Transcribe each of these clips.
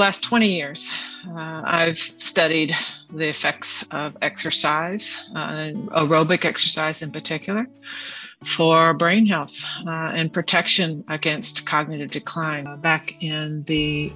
last 20 years, I've studied the effects of exercise, aerobic exercise in particular, for brain health and protection against cognitive decline. Back in the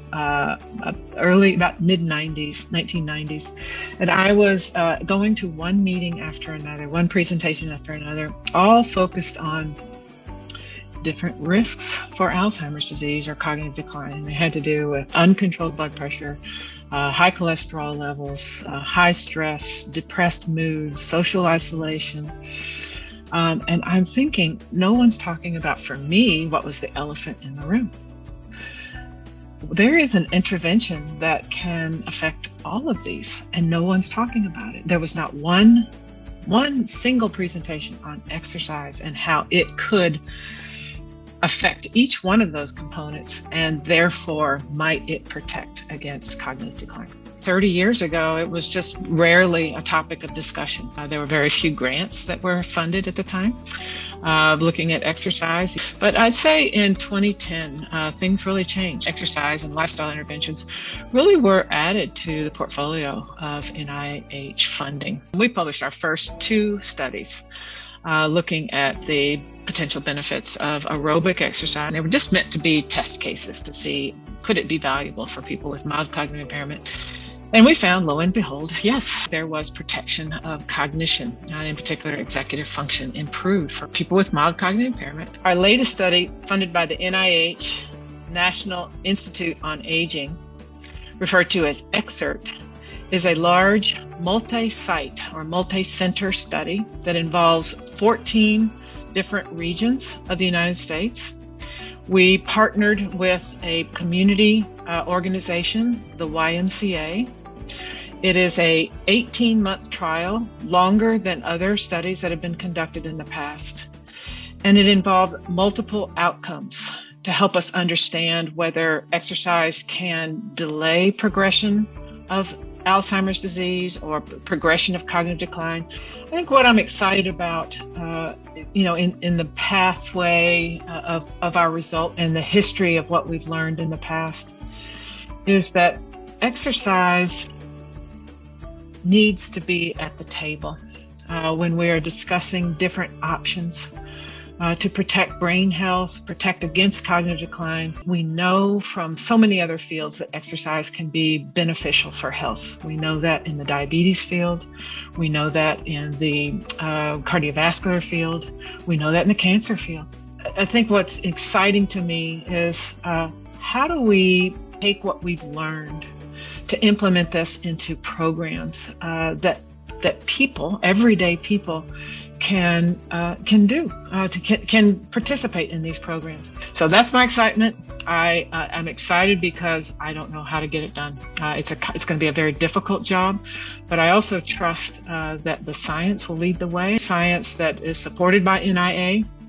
about mid-90s, 1990s, and I was going to one meeting after another, one presentation after another, all focused on different risks for Alzheimer's disease or cognitive decline. And they had to do with uncontrolled blood pressure, high cholesterol levels, high stress, depressed mood, social isolation. And I'm thinking, no one's talking about, for me, what was the elephant in the room. There is an intervention that can affect all of these, and no one's talking about it. There was not one single presentation on exercise and how it could affect each one of those components, and therefore might it protect against cognitive decline. 30 years ago, it was just rarely a topic of discussion. There were very few grants that were funded at the time looking at exercise. But I'd say in 2010, things really changed. Exercise and lifestyle interventions really were added to the portfolio of NIH funding. We published our first 2 studies looking at the potential benefits of aerobic exercise. They were just meant to be test cases to see, could it be valuable for people with mild cognitive impairment? And we found, lo and behold, yes, there was protection of cognition, in particular executive function, improved for people with mild cognitive impairment. Our latest study, funded by the NIH, National Institute on Aging, referred to as EXERT, is a large multi-site or multi-center study that involves 14 different regions of the United States. We partnered with a community organization, the YMCA. It is a 18-month trial, longer than other studies that have been conducted in the past. And it involved multiple outcomes to help us understand whether exercise can delay progression of Alzheimer's disease or progression of cognitive decline. I think what I'm excited about, in the pathway of our result and the history of what we've learned in the past, is that exercise needs to be at the table when we are discussing different options to protect brain health, protect against cognitive decline. We know from so many other fields that exercise can be beneficial for health. We know that in the diabetes field. We know that in the cardiovascular field. We know that in the cancer field. I think what's exciting to me is how do we take what we've learned to implement this into programs that people, everyday people, can participate in these programs. So that's my excitement. I'm excited because I don't know how to get it done. It's going to be a very difficult job, but I also trust that the science will lead the way. Science that is supported by NIA